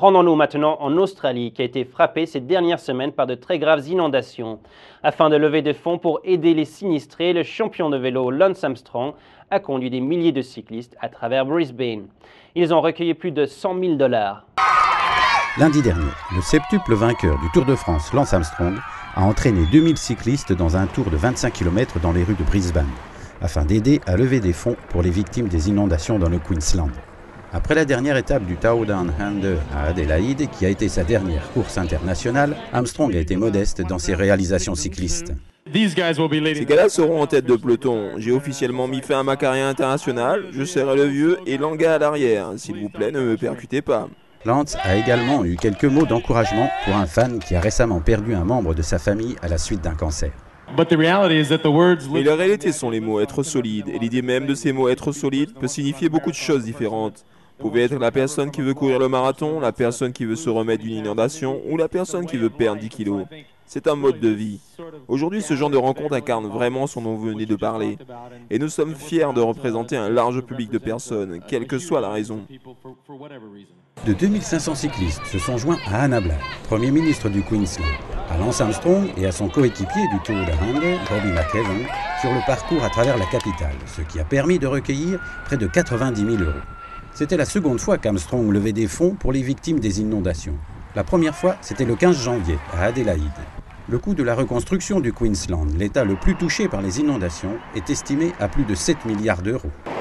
Rendons-nous maintenant en Australie, qui a été frappée ces dernières semaines par de très graves inondations. Afin de lever des fonds pour aider les sinistrés, le champion de vélo Lance Armstrong a conduit des milliers de cyclistes à travers Brisbane. Ils ont recueilli plus de 100 000 $. Lundi dernier, le septuple vainqueur du Tour de France, Lance Armstrong, a entraîné 2000 cyclistes dans un tour de 25 km dans les rues de Brisbane, afin d'aider à lever des fonds pour les victimes des inondations dans le Queensland. Après la dernière étape du Tour Down Under à Adélaïde, qui a été sa dernière course internationale, Armstrong a été modeste dans ses réalisations cyclistes. Ces gars-là seront en tête de peloton. J'ai officiellement mis fin à ma carrière internationale. Je serai le vieux et Langa à l'arrière. S'il vous plaît, ne me percutez pas. Lance a également eu quelques mots d'encouragement pour un fan qui a récemment perdu un membre de sa famille à la suite d'un cancer. Mais la réalité sont les mots être solide. Et l'idée même de ces mots être solide peut signifier beaucoup de choses différentes. Vous pouvez être la personne qui veut courir le marathon, la personne qui veut se remettre d'une inondation ou la personne qui veut perdre 10 kilos. C'est un mode de vie. Aujourd'hui, ce genre de rencontre incarne vraiment ce dont vous venez de parler. Et nous sommes fiers de représenter un large public de personnes, quelle que soit la raison. De 2500 cyclistes se sont joints à Anna Black, Premier ministre du Queensland, à Lance Armstrong et à son coéquipier du Tour Down Under, Robbie McEwen, sur le parcours à travers la capitale, ce qui a permis de recueillir près de 90 000 €. C'était la seconde fois qu'Armstrong levait des fonds pour les victimes des inondations. La première fois, c'était le 15 janvier, à Adélaïde. Le coût de la reconstruction du Queensland, l'État le plus touché par les inondations, est estimé à plus de 7 milliards d'euros.